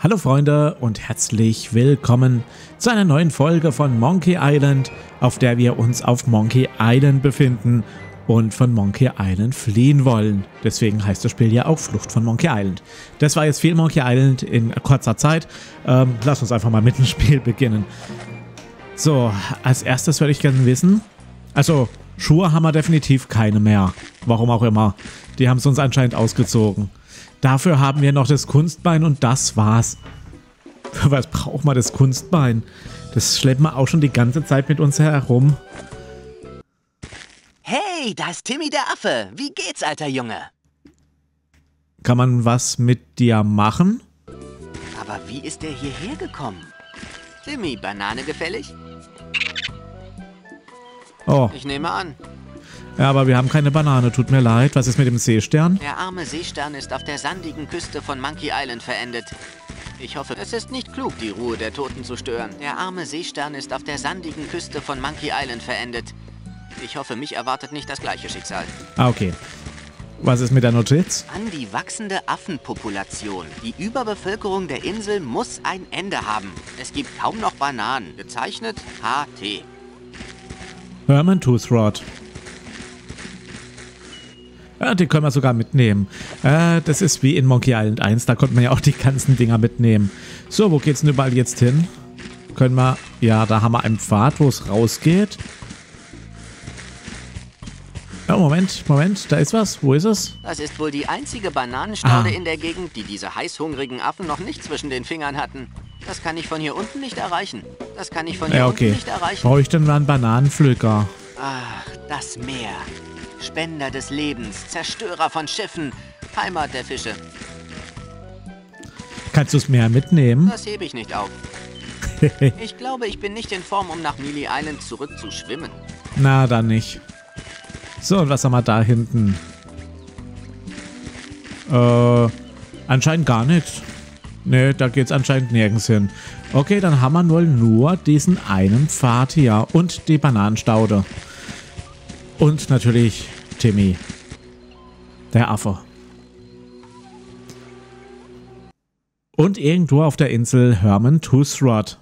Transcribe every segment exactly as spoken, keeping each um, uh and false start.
Hallo Freunde und herzlich willkommen zu einer neuen Folge von Monkey Island, auf der wir uns auf Monkey Island befinden und von Monkey Island fliehen wollen. Deswegen heißt das Spiel ja auch Flucht von Monkey Island. Das war jetzt viel Monkey Island in kurzer Zeit. Ähm, lass uns einfach mal mit dem Spiel beginnen. So, als erstes würde ich gerne wissen, also Schuhe haben wir definitiv keine mehr. Warum auch immer. Die haben es uns anscheinend ausgezogen. Dafür haben wir noch das Kunstbein und das war's. Für was braucht man das Kunstbein? Das schleppen wir auch schon die ganze Zeit mit uns herum. Hey, da ist Timmy der Affe. Wie geht's, alter Junge? Kann man was mit dir machen? Aber wie ist der hierher gekommen? Timmy, Banane gefällig? Oh. Ich nehme an. Ja, aber wir haben keine Banane, tut mir leid. Was ist mit dem Seestern? Der arme Seestern ist auf der sandigen Küste von Monkey Island verendet. Ich hoffe, es ist nicht klug, die Ruhe der Toten zu stören. Der arme Seestern ist auf der sandigen Küste von Monkey Island verendet. Ich hoffe, mich erwartet nicht das gleiche Schicksal. Ah, okay. Was ist mit der Notiz? An die wachsende Affenpopulation. Die Überbevölkerung der Insel muss ein Ende haben. Es gibt kaum noch Bananen. Gezeichnet H T. Herman Toothrod. Ja, die können wir sogar mitnehmen. Äh, das ist wie in Monkey Island eins, da konnte man ja auch die ganzen Dinger mitnehmen. So, wo geht's denn überall jetzt hin? Können wir... Ja, da haben wir einen Pfad, wo es rausgeht. Oh, Moment, Moment, da ist was. Wo ist es? Das ist wohl die einzige Bananenstaude Ah. in der Gegend, die diese heißhungrigen Affen noch nicht zwischen den Fingern hatten. Das kann ich von hier unten nicht erreichen. Das kann ich von hier Ja, unten okay. nicht erreichen. Brauche ich denn mal einen Bananenpflücker? Ach, das Meer. Spender des Lebens, Zerstörer von Schiffen, Heimat der Fische. Kannst du es mehr mitnehmen? Das hebe ich nicht auf. Ich glaube, ich bin nicht in Form, um nach Mealy Island zurückzuschwimmen. Na, dann nicht. So, und was haben wir da hinten? Äh, anscheinend gar nichts. Ne, da geht's anscheinend nirgends hin. Okay, dann haben wir wohl nur diesen einen Pfad hier und die Bananenstaude. Und natürlich Timmy. Der Affe. Und irgendwo auf der Insel Herman Toothrod.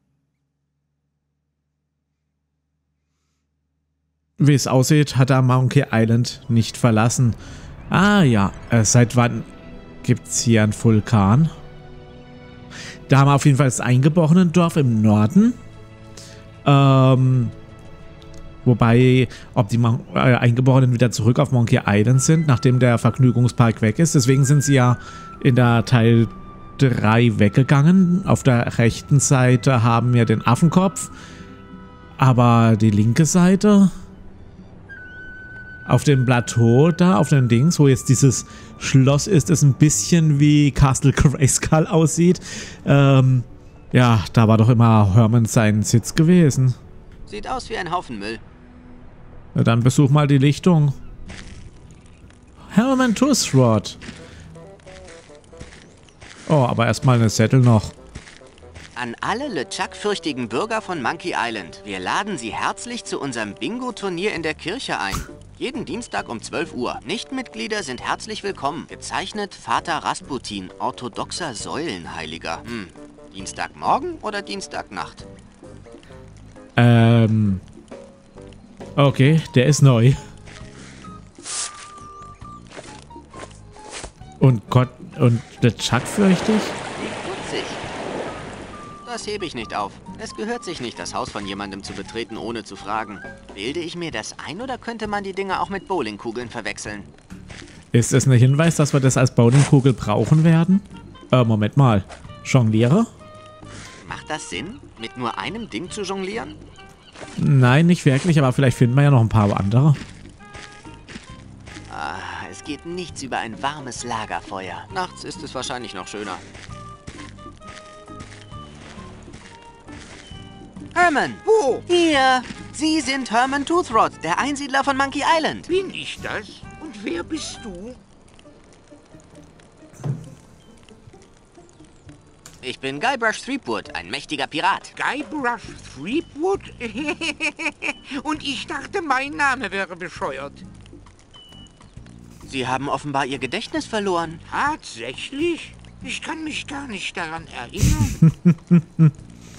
Wie es aussieht, hat er Monkey Island nicht verlassen. Ah ja, äh, seit wann gibt's hier einen Vulkan? Da haben wir auf jeden Fall das eingeborenen Dorf im Norden. Ähm, wobei, ob die Mon äh, Eingeborenen wieder zurück auf Monkey Island sind, nachdem der Vergnügungspark weg ist. Deswegen sind sie ja in der Teil drei weggegangen. Auf der rechten Seite haben wir den Affenkopf. Aber die linke Seite... Auf dem Plateau da, auf den Dings, wo jetzt dieses Schloss ist, das ein bisschen wie Castle Grayskull aussieht. Ähm, ja, da war doch immer Herman sein Sitz gewesen. Sieht aus wie ein Haufen Müll. Na, dann besuch mal die Lichtung. Herman Toothrod. Oh, aber erstmal eine Zettel noch. An alle LeChuck-fürchtigen Bürger von Monkey Island. Wir laden Sie herzlich zu unserem Bingo-Turnier in der Kirche ein. Jeden Dienstag um zwölf Uhr. Nichtmitglieder sind herzlich willkommen. Gezeichnet Vater Rasputin, orthodoxer Säulenheiliger. Hm. Dienstagmorgen oder Dienstagnacht? Ähm. Okay, der ist neu. Und Gott, und der Chuck fürchte ich? Wie putzig. Das hebe ich nicht auf. Es gehört sich nicht, das Haus von jemandem zu betreten, ohne zu fragen. Bilde ich mir das ein oder könnte man die Dinge auch mit Bowlingkugeln verwechseln? Ist es ein Hinweis, dass wir das als Bowlingkugel brauchen werden? Äh, Moment mal. Jongliere? Macht das Sinn, mit nur einem Ding zu jonglieren? Nein, nicht wirklich, aber vielleicht finden wir ja noch ein paar andere. Ah, es geht nichts über ein warmes Lagerfeuer. Nachts ist es wahrscheinlich noch schöner. Herman! Wo? Hier! Sie sind Herman Toothrod, der Einsiedler von Monkey Island. Bin ich das? Und wer bist du? Ich bin Guybrush Threepwood, ein mächtiger Pirat. Guybrush Threepwood? Und ich dachte, mein Name wäre bescheuert. Sie haben offenbar Ihr Gedächtnis verloren. Tatsächlich? Ich kann mich gar nicht daran erinnern.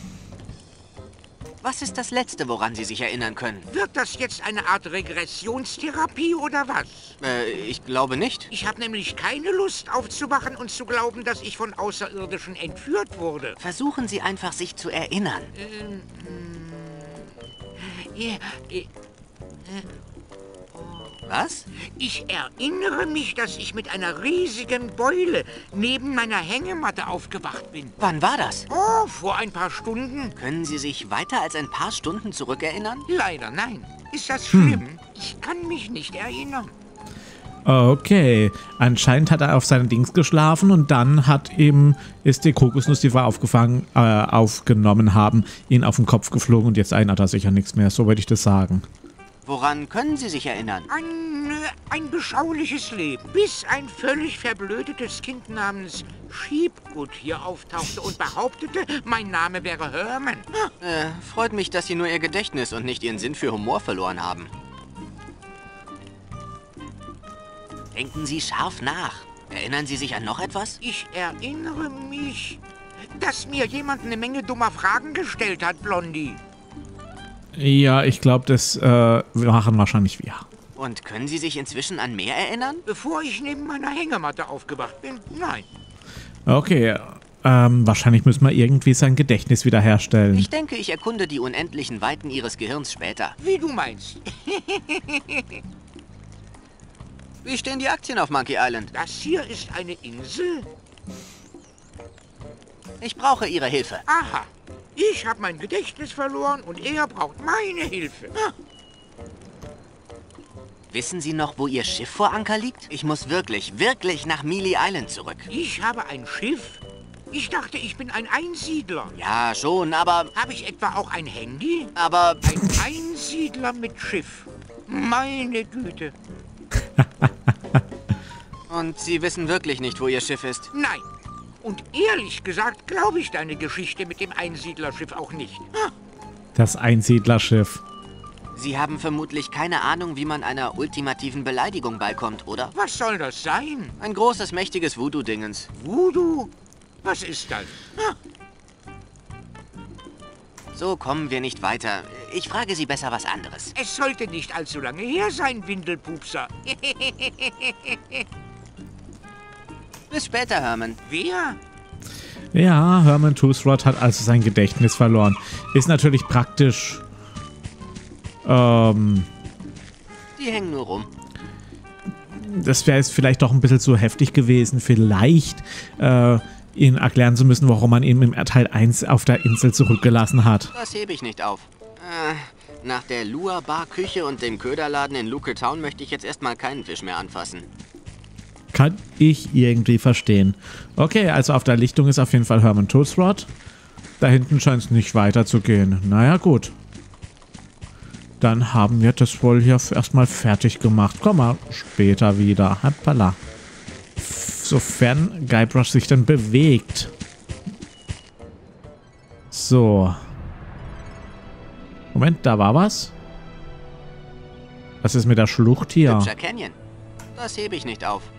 Was ist das Letzte, woran Sie sich erinnern können? Wird das jetzt eine Art Regressionstherapie oder was? Äh, ich glaube nicht. Ich habe nämlich keine Lust aufzuwachen und zu glauben, dass ich von Außerirdischen entführt wurde. Versuchen Sie einfach, sich zu erinnern. Ähm, ja, äh, Was? ich erinnere mich, dass ich mit einer riesigen Beule neben meiner Hängematte aufgewacht bin. Wann war das? Oh, vor ein paar Stunden. Können Sie sich weiter als ein paar Stunden zurückerinnern? Leider nein. Ist das schlimm? Hm. Ich kann mich nicht erinnern. Okay, anscheinend hat er auf seinen Dings geschlafen und dann hat ihm, ist die Kokosnuss, die wir aufgefangen, äh, aufgenommen haben, ihn auf den Kopf geflogen und jetzt erinnert er sich an nichts mehr, so würde ich das sagen. Woran können Sie sich erinnern? Ein, äh, ein beschauliches Leben, bis ein völlig verblödetes Kind namens Sheepgood hier auftauchte und behauptete, mein Name wäre Herman. Äh, freut mich, dass Sie nur Ihr Gedächtnis und nicht Ihren Sinn für Humor verloren haben. Denken Sie scharf nach. Erinnern Sie sich an noch etwas? Ich erinnere mich, dass mir jemand eine Menge dummer Fragen gestellt hat, Blondie. Ja, ich glaube, das äh, machen wahrscheinlich wir. Und können Sie sich inzwischen an mehr erinnern? Bevor ich neben meiner Hängematte aufgewacht bin, nein. Okay, ähm, wahrscheinlich müssen wir irgendwie sein Gedächtnis wiederherstellen. Ich denke, ich erkunde die unendlichen Weiten Ihres Gehirns später. Wie du meinst. Wie stehen die Aktien auf Monkey Island? Das hier ist eine Insel? Ich brauche Ihre Hilfe. Aha. Ich habe mein Gedächtnis verloren und er braucht meine Hilfe. Ah. Wissen Sie noch, wo Ihr Schiff vor Anker liegt? Ich muss wirklich, wirklich nach Mealy Island zurück. Ich habe ein Schiff? Ich dachte, ich bin ein Einsiedler. Ja, schon, aber... Habe ich etwa auch ein Handy? Aber... Ein Einsiedler mit Schiff. Meine Güte. Und Sie wissen wirklich nicht, wo Ihr Schiff ist? Nein. Und ehrlich gesagt glaube ich deine Geschichte mit dem Einsiedlerschiff auch nicht. Ah. Das Einsiedlerschiff. Sie haben vermutlich keine Ahnung, wie man einer ultimativen Beleidigung beikommt, oder? Was soll das sein? Ein großes, mächtiges Voodoo-Dingens. Voodoo? Was ist das? Ah. So kommen wir nicht weiter. Ich frage Sie besser was anderes. Es sollte nicht allzu lange her sein, Windelpupser. Bis später, Herman. Wer? Ja, Herman Toothrot hat also sein Gedächtnis verloren. Ist natürlich praktisch. Ähm. Die hängen nur rum. Das wäre jetzt vielleicht doch ein bisschen zu heftig gewesen, vielleicht äh, Ihnen erklären zu müssen, warum man ihn im Teil eins auf der Insel zurückgelassen hat. Das hebe ich nicht auf. Äh, nach der Lua-Bar-Küche und dem Köderladen in Luke Town möchte ich jetzt erstmal keinen Fisch mehr anfassen. Kann ich irgendwie verstehen. Okay, also auf der Lichtung ist auf jeden Fall Herman Toothrot. Da hinten scheint es nicht weiterzugehen. Naja, gut. Dann haben wir das wohl hier erstmal fertig gemacht. Komm mal später wieder. Hoppala. Sofern Guybrush sich dann bewegt. So. Moment, da war was. Was ist mit der Schlucht hier? Hübscher Canyon. Das hebe ich nicht auf.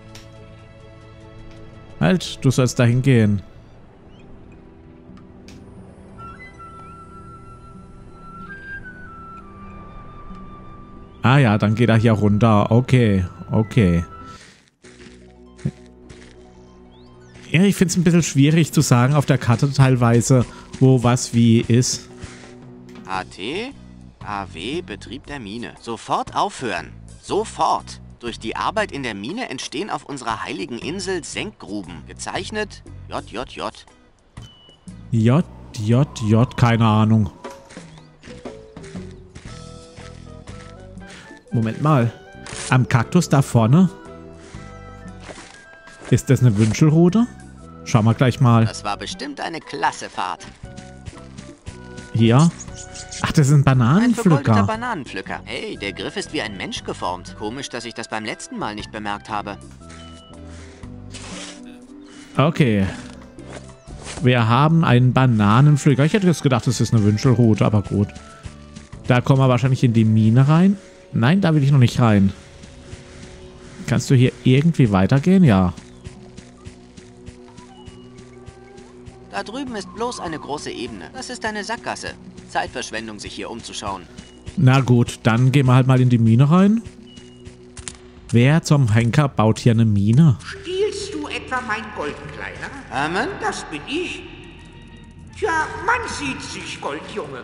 Halt, du sollst dahin gehen. Ah ja, dann geht er hier runter. Okay, okay. Ja, ich finde es ein bisschen schwierig zu sagen auf der Karte teilweise, wo was wie ist. A T, A W, Betrieb der Mine. Sofort aufhören. Sofort. Durch die Arbeit in der Mine entstehen auf unserer heiligen Insel Senkgruben. Gezeichnet J J J. J, J, J, keine Ahnung. Moment mal. Am Kaktus da vorne? Ist das eine Wünschelrute? Schauen wir gleich mal. Das war bestimmt eine klasse Fahrt. Hier? Ach, das ist ein Ein vergoldeter Bananenpflücker. Bananenpflücker. Hey, der Griff ist wie ein Mensch geformt. Komisch, dass ich das beim letzten Mal nicht bemerkt habe. Okay. Wir haben einen Bananenpflücker. Ich hätte jetzt gedacht, das ist eine Wünschelrute, aber gut. Da kommen wir wahrscheinlich in die Mine rein. Nein, da will ich noch nicht rein. Kannst du hier irgendwie weitergehen? Ja. Da drüben ist bloß eine große Ebene. Das ist eine Sackgasse. Zeitverschwendung, sich hier umzuschauen. Na gut, dann gehen wir halt mal in die Mine rein. Wer zum Henker baut hier eine Mine? Stiehlst du etwa mein Gold, Kleiner? Hermann? Das bin ich. Tja, man sieht sich, Goldjunge.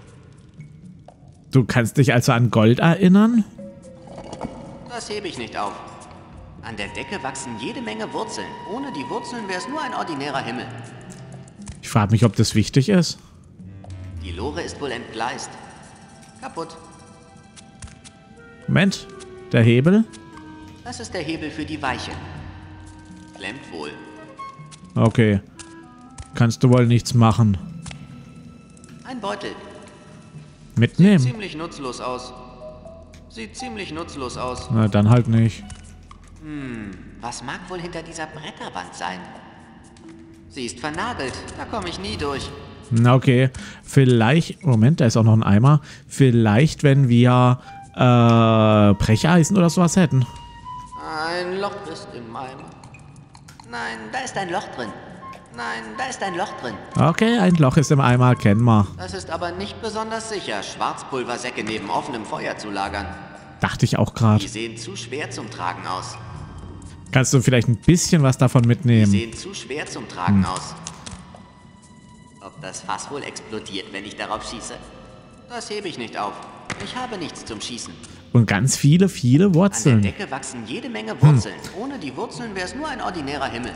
Du kannst dich also an Gold erinnern? Das hebe ich nicht auf. An der Decke wachsen jede Menge Wurzeln. Ohne die Wurzeln wäre es nur ein ordinärer Himmel. Ich frage mich, ob das wichtig ist. Die Lore ist wohl entgleist. Kaputt. Moment, der Hebel? Das ist der Hebel für die Weiche. Klemmt wohl. Okay. Kannst du wohl nichts machen. Ein Beutel. Mitnehmen? Sieht ziemlich nutzlos aus. Sieht ziemlich nutzlos aus. Na, dann halt nicht. Hm, was mag wohl hinter dieser Bretterwand sein? Sie ist vernagelt. Da komme ich nie durch. Na, okay. Vielleicht... Moment, da ist auch noch ein Eimer. Vielleicht, wenn wir äh, Brecheisen oder sowas hätten. Ein Loch ist im Eimer. Nein, da ist ein Loch drin. Nein, da ist ein Loch drin. Okay, ein Loch ist im Eimer, kennen wir. Das ist aber nicht besonders sicher, Schwarzpulversäcke neben offenem Feuer zu lagern. Dachte ich auch gerade. Die sehen zu schwer zum Tragen aus. Kannst du vielleicht ein bisschen was davon Die mitnehmen? sehen zu schwer zum Tragen aus. Ob das Fass wohl explodiert, wenn ich darauf schieße? Das hebe ich nicht auf. Ich habe nichts zum Schießen. Und ganz viele, viele An Wurzeln. der Decke wachsen jede Menge Wurzeln. Hm. Ohne die Wurzeln wäre es nur ein ordinärer Himmel.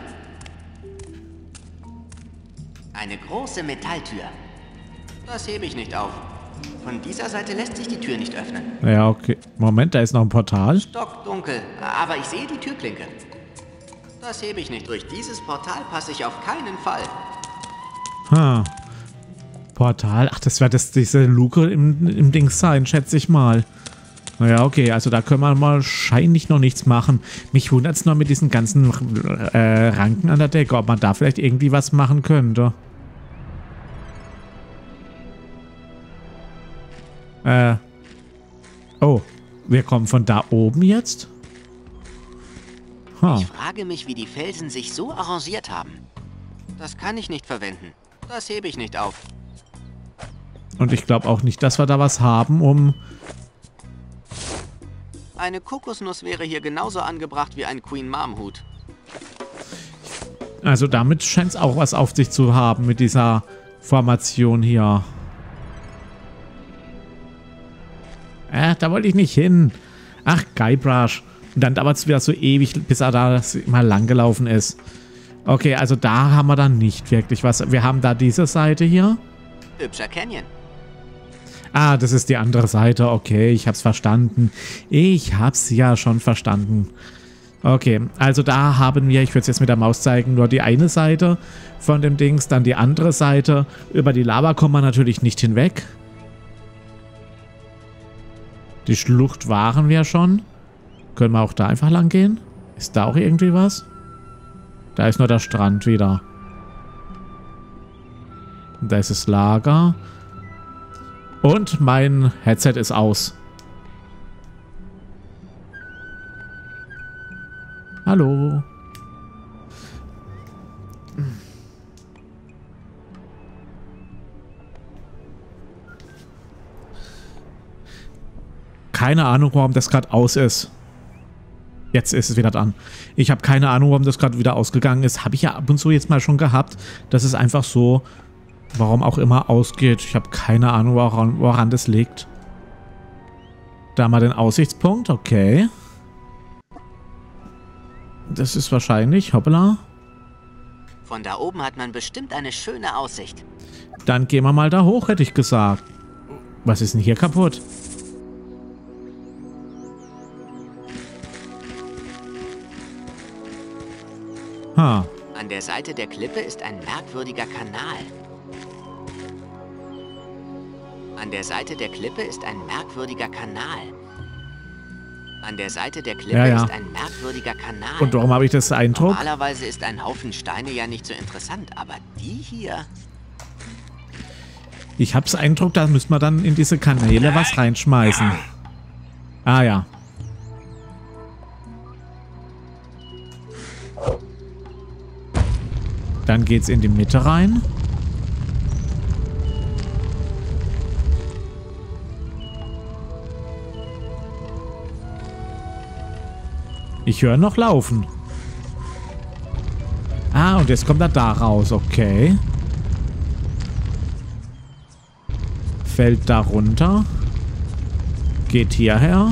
Eine große Metalltür. Das hebe ich nicht auf. Von dieser Seite lässt sich die Tür nicht öffnen. Ja, okay. Moment, da ist noch ein Portal. Stockdunkel, aber ich sehe die Türklinke. Das hebe ich nicht. Durch dieses Portal passe ich auf keinen Fall. Ha. Portal. Ach, das wird das diese Luke im, im Ding sein, schätze ich mal. Naja, okay, also da können wir wahrscheinlich noch nichts machen. Mich wundert es nur mit diesen ganzen äh, Ranken an der Decke, ob man da vielleicht irgendwie was machen könnte. Äh. Oh, wir kommen von da oben jetzt? Huh. Ich frage mich, wie die Felsen sich so arrangiert haben. Das kann ich nicht verwenden. Das hebe ich nicht auf. Und ich glaube auch nicht, dass wir da was haben, um... Eine Kokosnuss wäre hier genauso angebracht wie ein Queen Mom Hut. Also damit scheint es auch was auf sich zu haben mit dieser Formation hier. Äh, da wollte ich nicht hin. Ach, Guybrush. Und dann dauert es wieder so ewig, bis er da mal lang gelaufen ist. Okay, also da haben wir dann nicht wirklich was. Wir haben da diese Seite hier. Hübscher Canyon. Ah, das ist die andere Seite. Okay, ich hab's verstanden. Ich hab's ja schon verstanden. Okay, also da haben wir, ich würde es jetzt mit der Maus zeigen, nur die eine Seite von dem Dings, dann die andere Seite. Über die Lava kommen wir natürlich nicht hinweg. Die Schlucht waren wir schon. Können wir auch da einfach lang gehen? Ist da auch irgendwie was? Da ist nur der Strand wieder. Und da ist das Lager. Und mein Headset ist aus. Hallo. Keine Ahnung, warum das gerade aus ist. Jetzt ist es wieder dran. Ich habe keine Ahnung, warum das gerade wieder ausgegangen ist. Habe ich ja ab und zu jetzt mal schon gehabt, dass es einfach so, warum auch immer, ausgeht. Ich habe keine Ahnung, woran, woran das liegt. Da mal den Aussichtspunkt. Okay. Das ist wahrscheinlich. Hoppala. Von da oben hat man bestimmt eine schöne Aussicht. Dann gehen wir mal da hoch, hätte ich gesagt. Was ist denn hier kaputt? Ha. An der Seite der Klippe ist ein merkwürdiger Kanal. An der Seite der Klippe ist ein merkwürdiger Kanal. An der Seite der Klippe ja, ja. ist ein merkwürdiger Kanal. Und warum habe ich das Eindruck? Normalerweise ist ein Haufen Steine ja nicht so interessant, aber die hier... Ich habe das Eindruck, da müssen wir dann in diese Kanäle was reinschmeißen. Ah ja. Dann geht's in die Mitte rein. Ich höre noch laufen. Ah, und jetzt kommt er da raus. Okay. Fällt da runter. Geht hierher.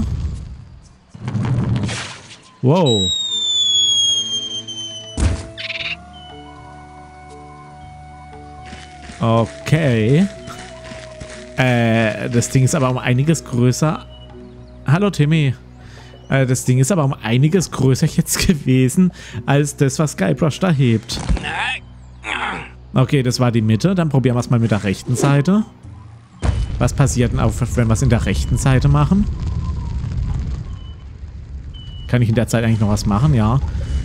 Wow. Okay. Äh, das Ding ist aber um einiges größer. Hallo Timmy. Äh, das Ding ist aber um einiges größer jetzt gewesen, als das, was Guybrush da hebt. Okay, das war die Mitte. Dann probieren wir es mal mit der rechten Seite. Was passiert denn, auch, wenn wir es in der rechten Seite machen? Kann ich in der Zeit eigentlich noch was machen? Ja.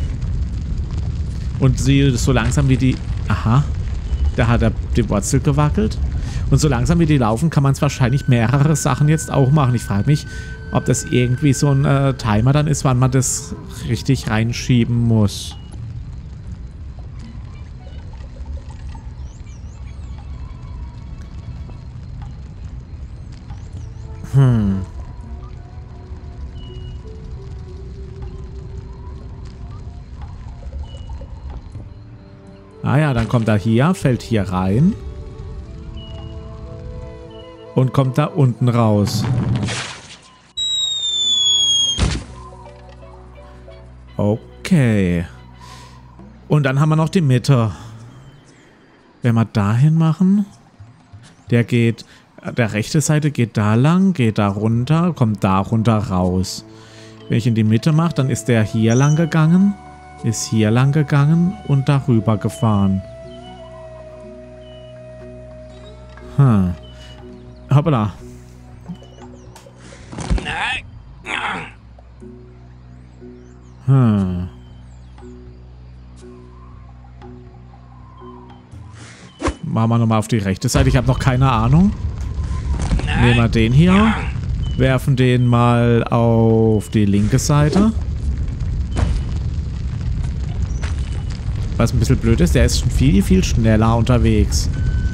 Und sie so langsam wie die... Aha. Da hat er die Wurzel gewackelt. Und so langsam wie die laufen, kann man es wahrscheinlich mehrere Sachen jetzt auch machen. Ich frage mich, ob das irgendwie so ein äh, Timer dann ist, wann man das richtig reinschieben muss. Hm. Ah ja, dann kommt er hier, fällt hier rein. Und kommt da unten raus. Okay. Und dann haben wir noch die Mitte. Wenn wir dahin machen, der geht, der rechte Seite geht da lang, geht da runter, kommt da runter raus. Wenn ich in die Mitte mache, dann ist der hier lang gegangen. Ist hier lang gegangen und darüber gefahren. Hm. Hoppala. Hm. Machen wir nochmal auf die rechte Seite. Ich habe noch keine Ahnung. Nehmen wir den hier. Werfen den mal auf die linke Seite. Was ein bisschen blöd ist, der ist schon viel, viel schneller unterwegs.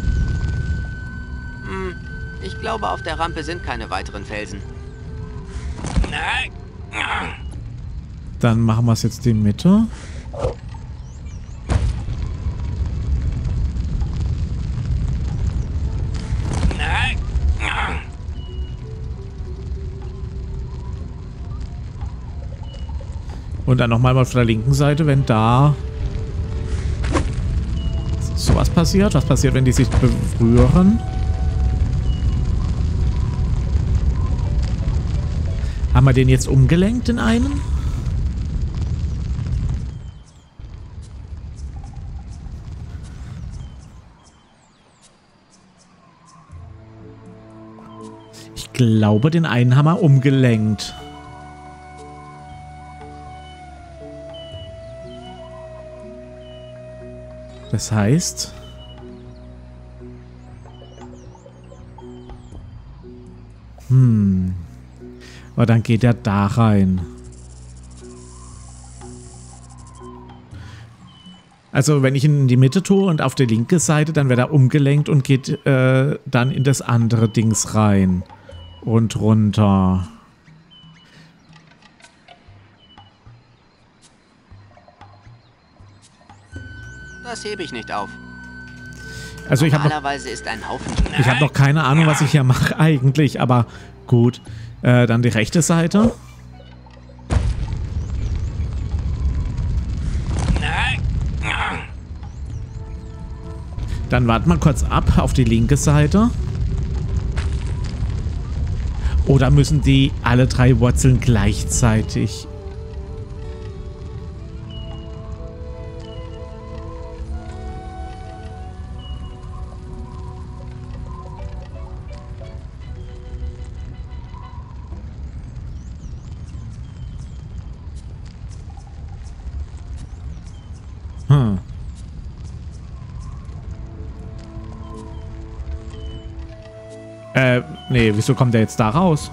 Hm, ich glaube, auf der Rampe sind keine weiteren Felsen. Dann machen wir es jetzt die Mitte. Und dann nochmal auf der linken Seite, wenn da sowas passiert. Was passiert, wenn die sich berühren? Haben wir den jetzt umgelenkt in einen? Ich glaube, den einen haben wir umgelenkt. Das heißt... Hm... Aber dann geht er da rein. Also wenn ich ihn in die Mitte tue und auf die linke Seite, dann wird er umgelenkt und geht äh, dann in das andere Dings rein. Und runter. Das hebe ich nicht auf. Also ich habe Normalerweise ist ein Haufen... Ich habe noch keine Ahnung, was ich hier mache eigentlich, aber gut. Äh, dann die rechte Seite. Dann warten wir kurz ab auf die linke Seite. Oder müssen die alle drei Wurzeln gleichzeitig... Hm. Äh, nee, wieso kommt der jetzt da raus?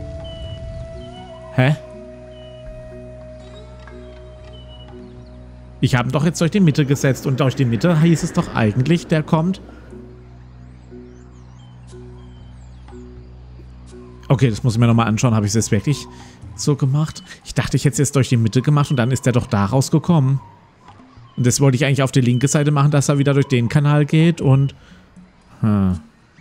Hä? Ich habe ihn doch jetzt durch die Mitte gesetzt und durch die Mitte hieß es doch eigentlich, der kommt. Okay, das muss ich mir nochmal anschauen. Habe ich es jetzt wirklich so gemacht? Ich dachte, ich hätte es jetzt durch die Mitte gemacht und dann ist der doch da rausgekommen. Und das wollte ich eigentlich auf die linke Seite machen, dass er wieder durch den Kanal geht und... Hm.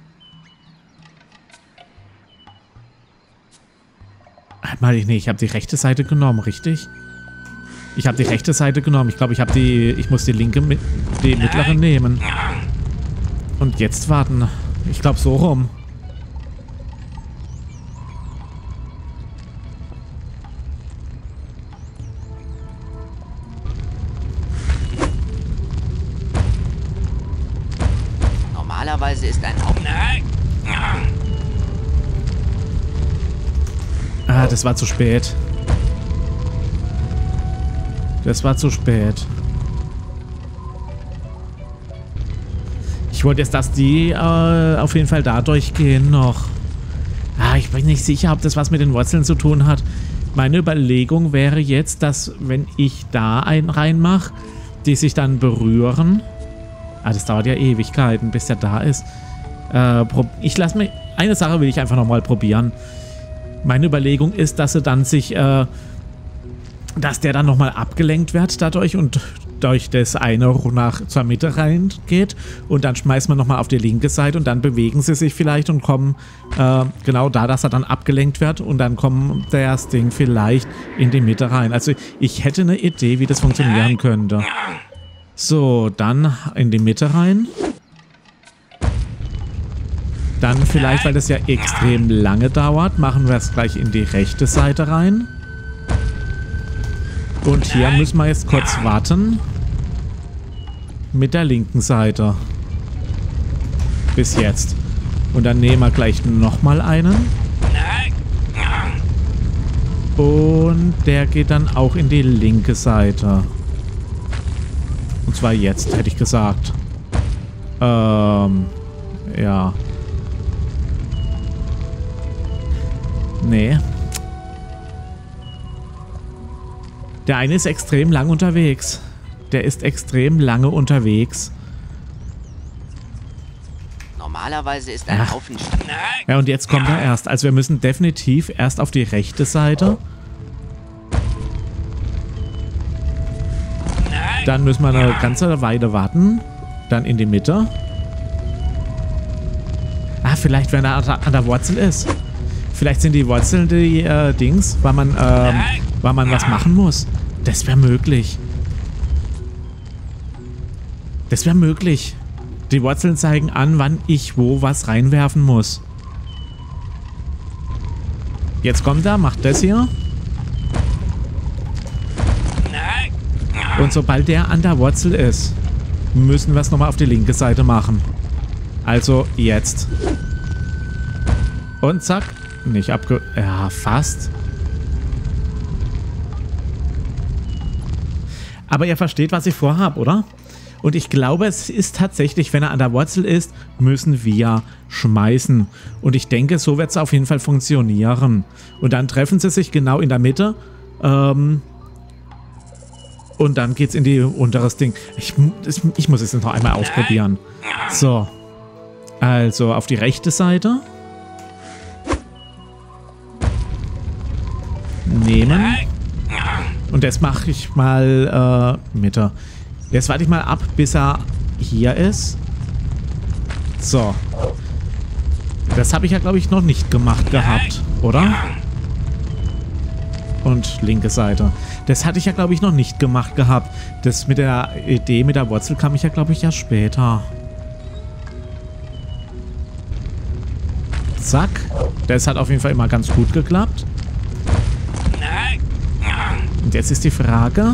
Mal, nee, ich habe die rechte Seite genommen, richtig? Ich habe die rechte Seite genommen. Ich glaube, ich habe die... Ich muss die linke, mit, die mittlere nehmen. Und jetzt warten. Ich glaube, so rum. Normalerweise ist ein Haupt... Ah, das war zu spät. Das war zu spät. Ich wollte jetzt, dass die äh, auf jeden Fall da durchgehen noch. Ah, ich bin nicht sicher, ob das was mit den Wurzeln zu tun hat. Meine Überlegung wäre jetzt, dass wenn ich da einen reinmache, die sich dann berühren. Ah, das dauert ja Ewigkeiten, bis der da ist. Äh, ich lasse mir... Eine Sache will ich einfach nochmal probieren. Meine Überlegung ist, dass sie dann sich, äh, dass der dann nochmal abgelenkt wird dadurch und durch das eine nach zur Mitte reingeht und dann schmeißt man nochmal auf die linke Seite und dann bewegen sie sich vielleicht und kommen äh, genau da, dass er dann abgelenkt wird und dann kommt das Ding vielleicht in die Mitte rein. Also ich hätte eine Idee, wie das funktionieren könnte. So, dann in die Mitte rein. Dann vielleicht, weil das ja extrem lange dauert, machen wir es gleich in die rechte Seite rein. Und hier müssen wir jetzt kurz warten. Mit der linken Seite. Bis jetzt. Und dann nehmen wir gleich nochmal einen. Und der geht dann auch in die linke Seite. Und zwar jetzt, hätte ich gesagt. Ähm, ja. Nee. Der eine ist extrem lang unterwegs. Der ist extrem lange unterwegs. Normalerweise ist ein Ach. Haufen... Ja, und jetzt kommt er erst. Also wir müssen definitiv erst auf die rechte Seite. Dann müssen wir eine ganze Weile warten. Dann in die Mitte. Ah, vielleicht, wenn er an der Wurzel ist. Vielleicht sind die Wurzeln die äh, Dings, weil man, ähm, weil man was machen muss. Das wäre möglich. Das wäre möglich. Die Wurzeln zeigen an, wann ich wo was reinwerfen muss. Jetzt kommt er, macht das hier. Und sobald der an der Wurzel ist, müssen wir es nochmal auf die linke Seite machen. Also jetzt. Und zack. Nicht abge... Ja, fast. Aber ihr versteht, was ich vorhabe, oder? Und ich glaube, es ist tatsächlich, wenn er an der Wurzel ist, müssen wir schmeißen. Und ich denke, so wird es auf jeden Fall funktionieren. Und dann treffen sie sich genau in der Mitte. Ähm... Und dann geht's in die unteres Ding. Ich, das, ich muss es noch einmal ausprobieren. So. Also auf die rechte Seite. Nehmen. Und jetzt mache ich mal äh, Mitte. Jetzt warte ich mal ab, bis er hier ist. So. Das habe ich ja, glaube ich, noch nicht gemacht gehabt, oder? Und linke Seite. Das hatte ich ja, glaube ich, noch nicht gemacht gehabt. Das mit der Idee mit der Wurzel kam ich ja, glaube ich, ja später. Zack. Das hat auf jeden Fall immer ganz gut geklappt. Und jetzt ist die Frage.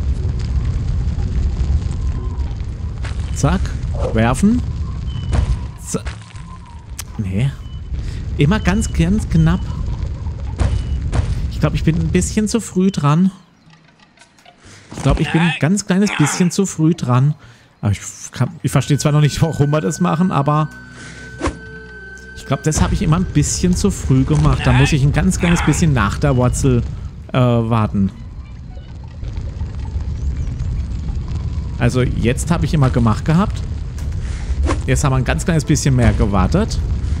Zack. Werfen. Zack. Nee. Immer ganz, ganz knapp. Ich glaube, ich bin ein bisschen zu früh dran. Ich glaube, ich bin ein ganz kleines bisschen zu früh dran. Aber ich, ich verstehe zwar noch nicht, warum wir das machen, aber ich glaube, das habe ich immer ein bisschen zu früh gemacht. Da muss ich ein ganz kleines bisschen nach der Wurzel äh, warten. Also jetzt habe ich immer gemacht gehabt. Jetzt haben wir ein ganz kleines bisschen mehr gewartet.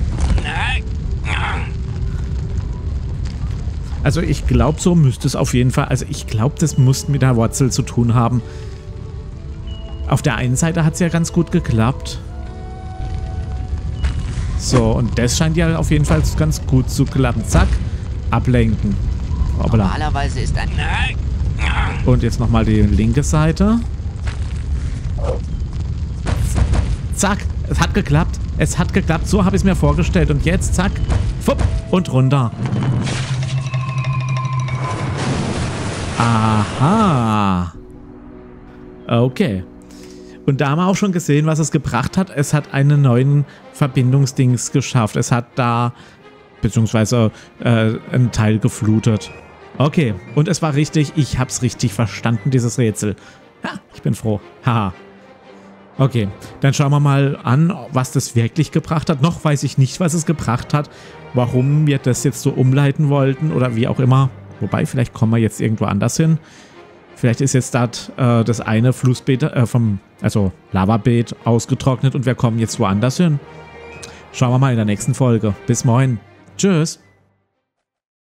Also ich glaube, so müsste es auf jeden Fall... Also ich glaube, das muss mit der Wurzel zu tun haben. Auf der einen Seite hat es ja ganz gut geklappt. So, und das scheint ja auf jeden Fall ganz gut zu klappen. Zack, ablenken. Hoppala. Normalerweise ist ein... Und jetzt nochmal die linke Seite. Zack, es hat geklappt. Es hat geklappt, so habe ich es mir vorgestellt. Und jetzt, zack, fupp, und runter. Aha. Okay. Und da haben wir auch schon gesehen, was es gebracht hat. Es hat einen neuen Verbindungsdings geschafft. Es hat da, beziehungsweise äh, einen Teil geflutet. Okay, und es war richtig, ich habe es richtig verstanden, dieses Rätsel. Ha, ich bin froh. Haha. Okay, dann schauen wir mal an, was das wirklich gebracht hat. Noch weiß ich nicht, was es gebracht hat, warum wir das jetzt so umleiten wollten oder wie auch immer. Wobei, vielleicht kommen wir jetzt irgendwo anders hin. Vielleicht ist jetzt das, äh, das eine Flussbeet, äh, vom, also Lavabeet ausgetrocknet und wir kommen jetzt woanders hin. Schauen wir mal in der nächsten Folge. Bis morgen. Tschüss.